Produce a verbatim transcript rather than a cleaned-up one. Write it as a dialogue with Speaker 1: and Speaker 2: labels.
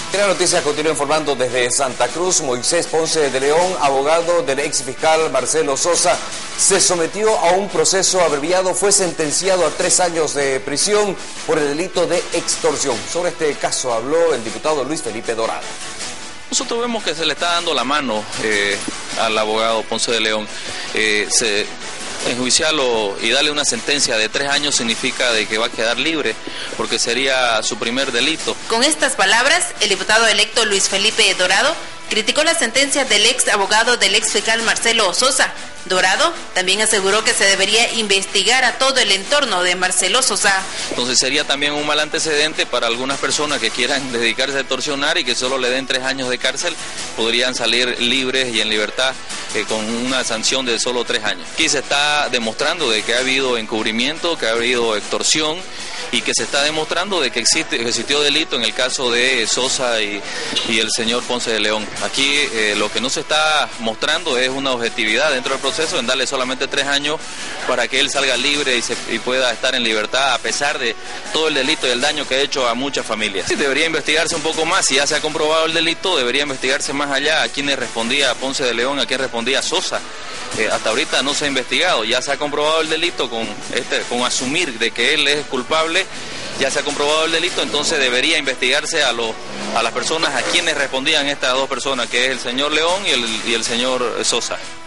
Speaker 1: La noticia continúa informando desde Santa Cruz. Moisés Ponce de León, abogado del ex fiscal Marcelo Sosa, se sometió a un proceso abreviado, fue sentenciado a tres años de prisión por el delito de extorsión. Sobre este caso habló el diputado Luis Felipe Dorado.
Speaker 2: Nosotros vemos que se le está dando la mano eh, al abogado Ponce de León. Eh, se... Enjuiciarlo y darle una sentencia de tres años significa de que va a quedar libre, porque sería su primer delito.
Speaker 3: Con estas palabras, el diputado electo Luis Felipe Dorado criticó la sentencia del ex abogado del ex fiscal Marcelo Sosa. Dorado también aseguró que se debería investigar a todo el entorno de Marcelo Sosa.
Speaker 2: Entonces sería también un mal antecedente para algunas personas que quieran dedicarse a extorsionar y que solo le den tres años de cárcel, podrían salir libres y en libertad eh, con una sanción de solo tres años. Aquí se está demostrando de que ha habido encubrimiento, que ha habido extorsión y que se está demostrando de que existe, existió delito en el caso de Sosa y, y el señor Ponce de León. Aquí eh, lo que no se está mostrando es una objetividad dentro del proceso, en darle solamente tres años para que él salga libre y, se, y pueda estar en libertad a pesar de todo el delito y el daño que ha hecho a muchas familias. Sí, debería investigarse un poco más, si ya se ha comprobado el delito, debería investigarse más allá a quién respondía Ponce de León, a quién respondía Sosa. Eh, hasta ahorita no se ha investigado, ya se ha comprobado el delito con, este, con asumir de que él es culpable, ya se ha comprobado el delito, entonces debería investigarse a, lo, a las personas a quienes respondían estas dos personas, que es el señor León y el, y el señor Sosa.